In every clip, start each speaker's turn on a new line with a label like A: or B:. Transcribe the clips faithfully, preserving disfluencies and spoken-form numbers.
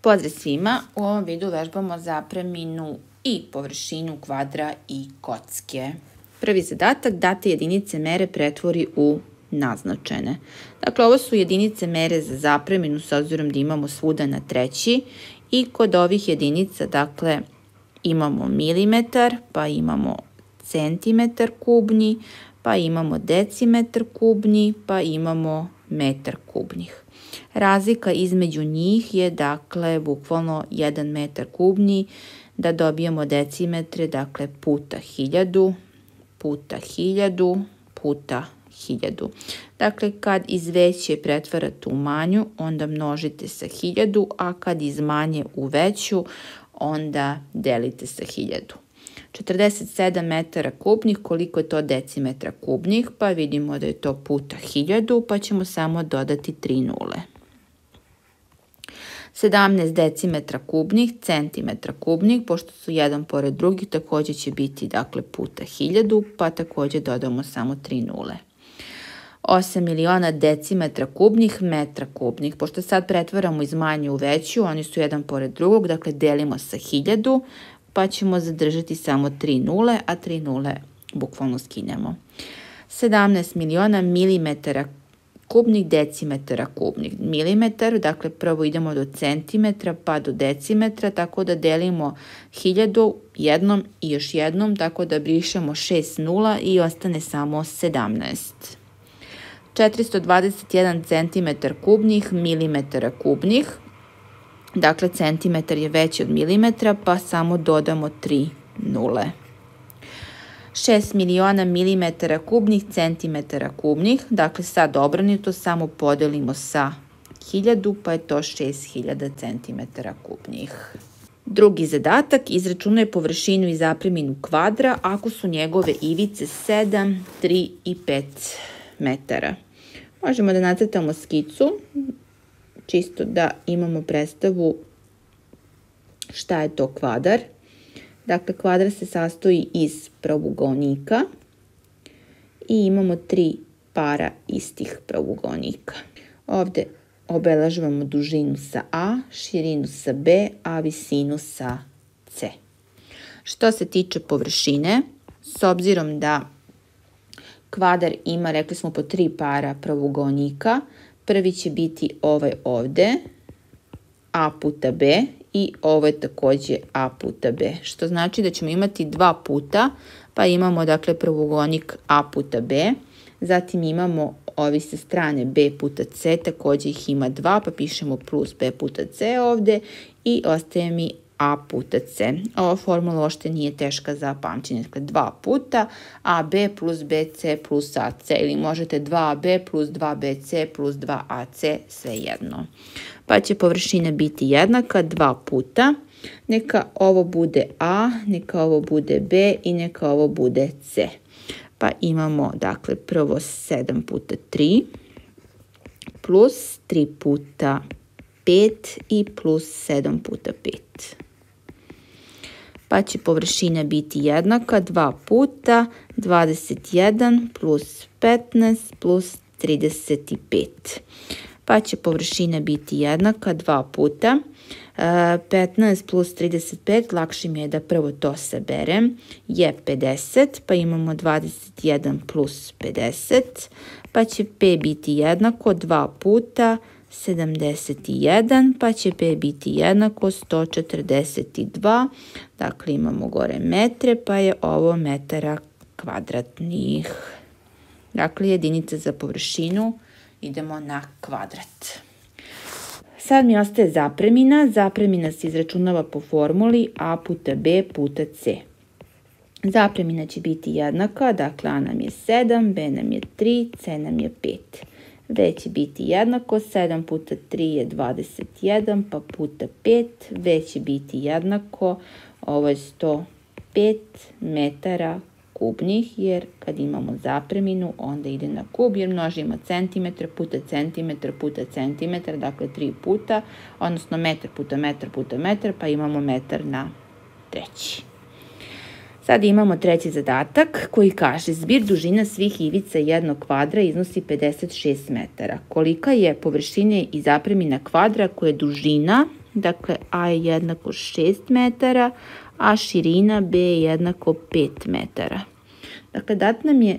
A: Pozdrav svima, u ovom videu vežbamo zapreminu i površinu kvadra i kocke. Prvi zadatak, date jedinice mere pretvori u naznačene. Dakle, ovo su jedinice mere za zapreminu s obzirom da imamo svuda na treći i kod ovih jedinica, dakle, imamo milimetar, pa imamo centimetar kubni, pa imamo decimetar kubni, pa imamo metar kubnih. Razlika između njih je, dakle, bukvalno jedan metar kubni, da dobijemo decimetre, dakle, puta hiljadu, puta hiljadu, puta hiljadu. Dakle, kad iz veće pretvarate u manju, onda množite sa hiljadu, a kad iz manje u veću, onda delite sa hiljadu. četrdeset sedam metara kubnih, koliko je to decimetra kubnih, pa vidimo da je to puta hiljadu, pa ćemo samo dodati tri nule. sedamnaest decimetra kubnih, centimetra kubnih, pošto su jedan pored drugih, također će biti, dakle, puta hiljadu, pa također dodamo samo tri nule. osam miliona decimetra kubnih, metra kubnih, pošto sad pretvaramo iz manje u veću, oni su jedan pored drugog, dakle, delimo sa hiljadu, pa ćemo zadržati samo tri nule, a tri nule bukvalno skinemo. sedamnaest miliona milimetara kubnih, decimetara kubnih. Milimetar, dakle, prvo idemo do centimetra, pa do decimetra, tako da delimo hiljadu jednom i još jednom, tako da brišemo šest nula i ostane samo sedamnaest. četiristo dvadeset jedan centimetar kubnih, milimetara kubnih. Dakle, centimetar je veći od milimetra, pa samo dodamo tri nule. šest miliona milimetara kubnih, centimetara kubnih. Dakle, sad obrnuto samo podelimo sa hiljadu, pa je to šest hiljada centimetara kubnih. Drugi zadatak, izračunaj površinu i zapreminu kvadra ako su njegove ivice sedam, tri i pet metara. Možemo da nacrtamo skicu, čisto da imamo predstavu šta je to kvadar. Dakle, kvadar se sastoji iz pravougolnika i imamo tri para istih pravougolnika. Ovde obeležavamo dužinu sa A, širinu sa B, a visinu sa C. Što se tiče površine, s obzirom da kvadar ima, rekli smo, po tri para pravougolnika, prvi će biti ovaj ovde, A puta B, i ovo je također A puta B, što znači da ćemo imati dva puta, pa imamo, dakle, pravougolnik A puta B, zatim imamo ovi sa strane B puta C, također ih ima dva, pa pišemo plus B puta C ovde i ostaje mi A puta C. Ova formula uopšte nije teška za pamćenje, dakle, dva puta A B plus B C plus A C, ili možete dva A B plus dva B C plus dva A C, sve jedno. Pa će površina biti jednaka dva puta, neka ovo bude A, neka ovo bude B i neka ovo bude C. Pa imamo, dakle, prvo sedam puta tri plus tri puta pet i plus sedam puta pet. Pa će površina biti jednaka dva puta dvadeset jedan plus petnaest plus trideset pet. Pa će površina biti jednaka dva puta petnaest plus trideset pet, lakše mi je da prvo to saberem, je pedeset, pa imamo dvadeset jedan plus pedeset, pa će P biti jednako dva puta sedamdeset jedan, pa će P biti jednako sto četrdeset dva, dakle, imamo gore metre, pa je ovo metara kvadratnih. Dakle, jedinica za površinu, idemo na kvadrat. Sad mi ostaje zapremina. Zapremina se izračunava po formuli A puta B puta C. Zapremina će biti jednaka, dakle, A nam je sedam, B nam je tri, C nam je pet. V će biti jednako, sedam puta tri je dvadeset jedan, pa puta pet, V će biti jednako, ovo je sto pet metara kubnih, jer kad imamo zapreminu, onda ide na kub, jer množimo centimetar puta centimetar puta centimetar, dakle tri puta, odnosno metar puta metar puta metar, pa imamo metar na treći. Sada imamo treći zadatak koji kaže zbir dužina svih ivica jednog kvadra iznosi pedeset šest metara. Kolika je površina i zapremina kvadra koja je dužina, dakle a je jednako šest metara, a širina b je jednako pet metara. Dakle, dat nam je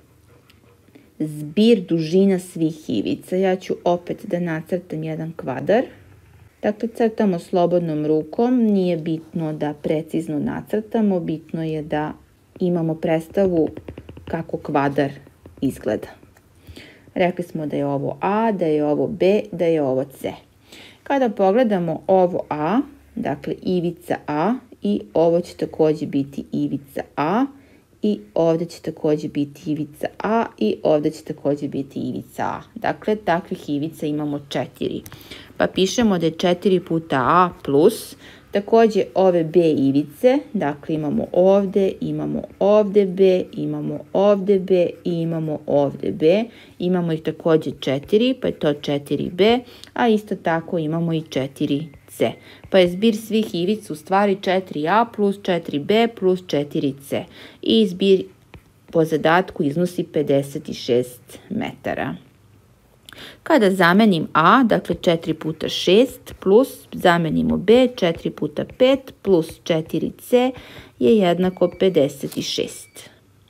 A: zbir dužina svih ivica. Ja ću opet da nacrtam jedan kvadar. Dakle, crtamo slobodnom rukom, nije bitno da precizno nacrtamo, bitno je da imamo predstavu kako kvadar izgleda. Rekli smo da je ovo A, da je ovo B, da je ovo C. Kada pogledamo ovo A, dakle ivica A, i ovo će također biti ivica A, i ovdje će također biti ivica A, i ovdje će također biti ivica A. Dakle, takvih ivica imamo četiri. Pa pišemo da je četiri puta A plus, također ove B ivice, dakle imamo ovdje, imamo ovdje B, imamo ovdje B i imamo ovdje B. Imamo ih također četiri, pa je to četiri B, a isto tako imamo i četiri C. Pa je zbir svih ivica u stvari četiri A plus četiri B plus četiri C. I zbir po zadatku iznosi pedeset šest metara. Kada zamenim A, dakle četiri puta šest plus zamenimo B, četiri puta pet plus četiri C je jednako pedeset šest.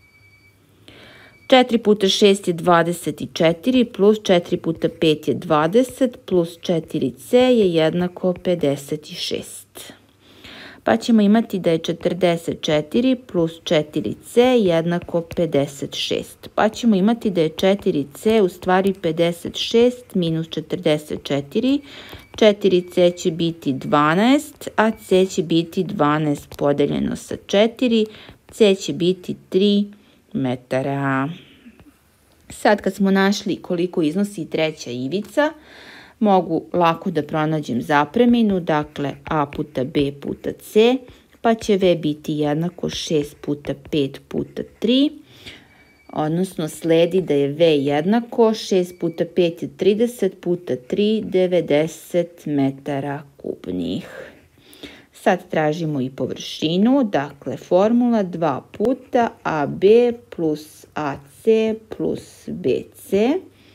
A: četiri puta šest je dvadeset četiri plus četiri puta pet je dvadeset plus četiri C je jednako pedeset šest. Pa ćemo imati da je četrdeset četiri plus četiri C jednako pedeset šest. Pa ćemo imati da je četiri C u stvari pedeset šest minus četrdeset četiri. četiri C će biti dvanaest, a C će biti dvanaest podeljeno sa četiri. C će biti tri metara. Sad kad smo našli koliko iznosi treća ivica, mogu lako da pronađem zapreminu, dakle A puta B puta C, pa će V biti jednako šest puta pet puta tri, odnosno sledi da je V jednako šest puta pet je trideset puta tri, devedeset metara kubnih. Sad tražimo i površinu, dakle formula dva puta A B plus A C plus B C.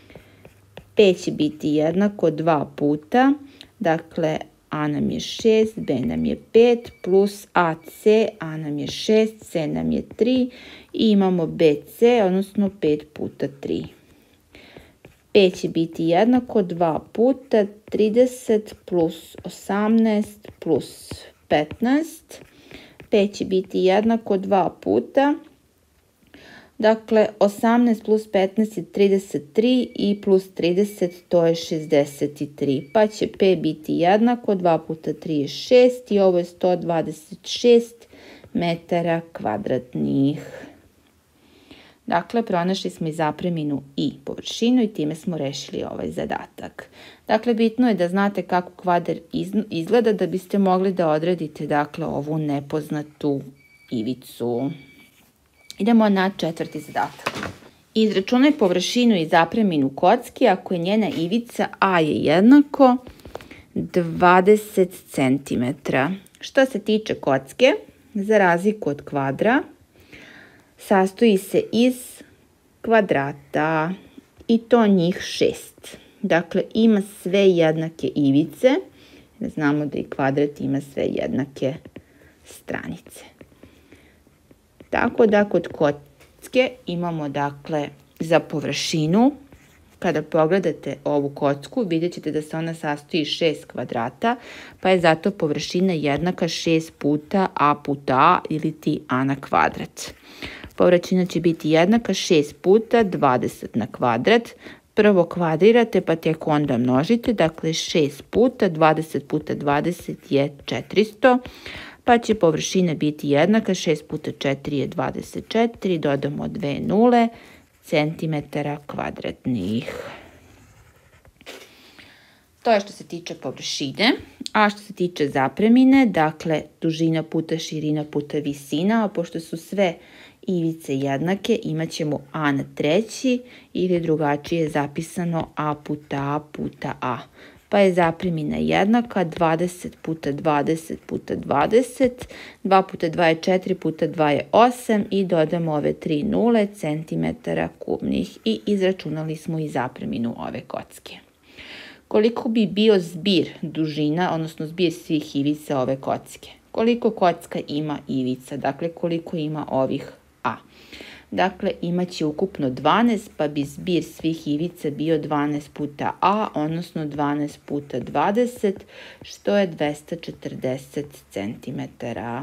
A: P će biti jednako dva puta, dakle A nam je šest, B nam je pet, plus A C, A nam je šest, C nam je tri i imamo B C, odnosno pet puta tri. P će biti jednako dva puta trideset plus osamnaest plus petnaest. P će biti jednako dva puta. Dakle, osamnaest plus petnaest je trideset tri i plus trideset to je šezdeset tri. Pa će P biti jednako, dva puta tri je šest i ovo je sto dvadeset šest metara kvadratnih. Dakle, pronašli smo i zapreminu i površinu i time smo rešili ovaj zadatak. Dakle, bitno je da znate kako kvadar izgleda da biste mogli da odredite dakle, ovu nepoznatu ivicu. Idemo na četvrti zadatak. Izračunaj površinu i zapreminu kocki ako je njena ivica A je jednako dvadeset centimetara. Što se tiče kocke, za razliku od kvadra, sastoji se iz kvadrata i to njih šest. Dakle, ima sve jednake ivice. Znamo da i kvadrat ima sve jednake stranice. Tako da kod kocke imamo dakle za površinu, kada pogledate ovu kocku vidjet ćete da se ona sastoji iz šest kvadrata, pa je zato površina jednaka šest puta A puta A ili ti A na kvadrat. Površina će biti jednaka šest puta dvadeset na kvadrat. Prvo kvadrirate pa tek onda množite, dakle šest puta dvadeset puta dvadeset je četiristo. Pa će površina biti jednaka, šest puta četiri je dvadeset četiri, dodamo dve nule, centimetara kvadratnih. To je što se tiče površine, a što se tiče zapremine, dakle dužina puta širina puta visina, a pošto su sve ivice jednake, imat ćemo A na treći ili drugačije zapisano A puta A puta A. Pa je zapremina jednaka dvadeset puta dvadeset puta dvadeset, dva puta dva je četiri puta dva je osam i dodamo ove tri nule centimetara kubnih i izračunali smo i zapreminu ove kocke. koliko bi bio zbir dužina, odnosno zbir svih ivica ove kocke. Koliko kocka ima ivica, dakle koliko ima ovih A. Dakle, imaće ukupno dvanaest, pa bi zbir svih ivica bio dvanaest puta A, odnosno dvanaest puta dvadeset, što je dvesta četrdeset centimetara.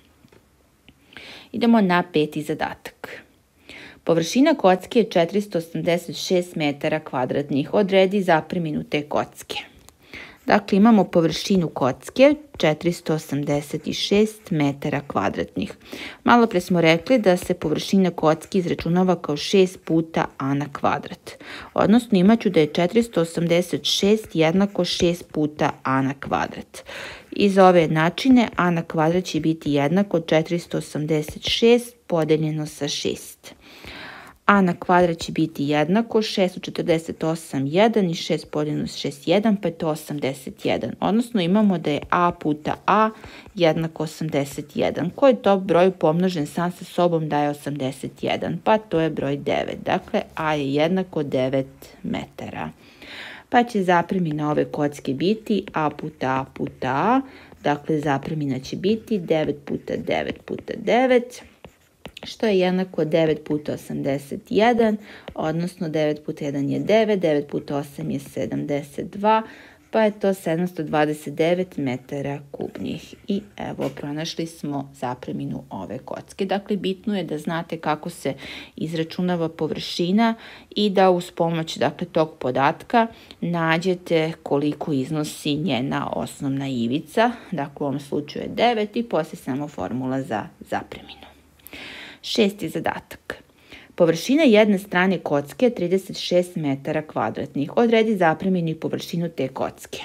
A: Idemo na peti zadatak. Površina kocke je četiristo osamdeset šest metara kvadratnih. Odredi zapreminu te kocke. Dakle, imamo površinu kocke četiristo osamdeset šest metara kvadratnih. Malo pre smo rekli da se površina kocke izračunava kao šest puta A na kvadrat. Odnosno, imaću da je četiristo osamdeset šest jednako šest puta A na kvadrat. Iz ove jednačine A na kvadrat će biti jednako četiristo osamdeset šest podeljeno sa šest. A na kvadrat će biti jednako šeststo četrdeset osam jedan i šest podijeljeno sa šest, jedan, pa je to osamdeset jedan. Odnosno imamo da je A puta A jednako osamdeset jedan. Koji to broj pomnožen sam sa sobom daje osamdeset jedan? Pa to je broj devet. Dakle, A je jednako devet metara. Pa će zapremina ove kocke biti A puta A puta A. Dakle, zapremina će biti devet puta devet puta devet. Što je jednako devet puta osamdeset jedan, odnosno devet puta jedan je devet, devet puta osam je sedamdeset dva, pa je to sedamsto dvadeset devet metara kubnih. I evo, pronašli smo zapreminu ove kocke. Dakle, bitno je da znate kako se izračunava površina i da uz pomoć dakle, tog podatka nađete koliko iznosi njena osnovna ivica. Dakle, u ovom slučaju je devet i poslije samo formula za zapreminu. Šesti zadatak. Površina jedne strane kocke je trideset šest metara kvadratnih. Odredi zapreminu i površinu te kocke.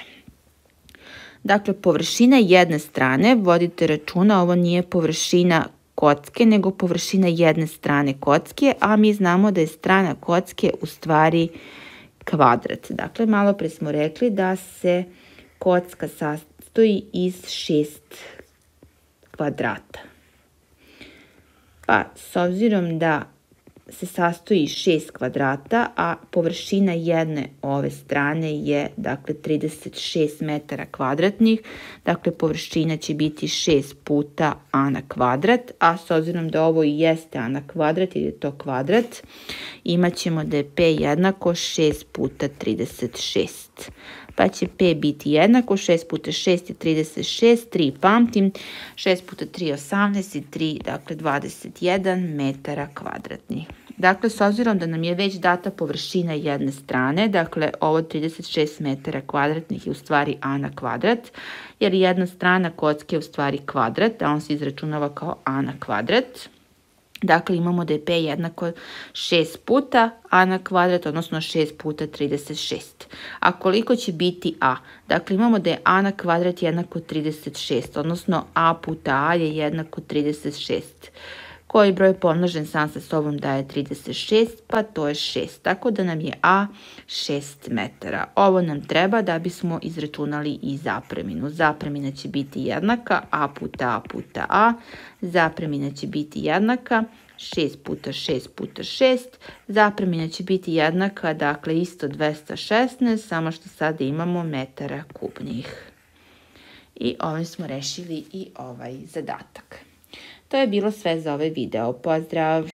A: Dakle, površina jedne strane, vodite računa, ovo nije površina kocke, nego površina jedne strane kocke, a mi znamo da je strana kocke u stvari kvadrat. Dakle, malo pre smo rekli da se kocka sastoji iz šest kvadrata. Pa, s obzirom da se sastoji iz šest kvadrata, a površina jedne ove strane je dakle trideset šest metara kvadratnih, dakle površina će biti šest puta A na kvadrat, a s obzirom da ovo i jeste A na kvadrat jer je to kvadrat, imat ćemo da je P jednako šest puta trideset šest. Pa će P biti jednako, šest puta šest je trideset šest, tri pamtim, šest puta tri je osamnaest i tri, dakle dvadeset jedan metara kvadratnih. Dakle, s obzirom da nam je već data površina jedne strane, dakle ovo trideset šest metara kvadratnih je u stvari A na kvadrat, jer jedna strana kocke je u stvari kvadrat, a on se izračunava kao A na kvadrat. Dakle, imamo da je P jednako šest puta A na kvadrat, odnosno šest puta trideset šest. A koliko će biti A? Dakle, imamo da je A na kvadrat jednako trideset šest, odnosno A puta A je jednako trideset šest. Koji broj pomnožen sam sa sobom daje trideset šest, pa to je šest. Tako da nam je A šest metara. Ovo nam treba da bismo izračunali i zapreminu. Zapremina će biti jednaka A puta A puta A. Zapremina će biti jednaka šest puta šest puta šest. Zapremina će biti jednaka, dakle isto dvesta šesnaest, samo što sada imamo metara kubnih. I ovim smo rešili i ovaj zadatak. To je bilo sve za ovaj video. Pozdrav!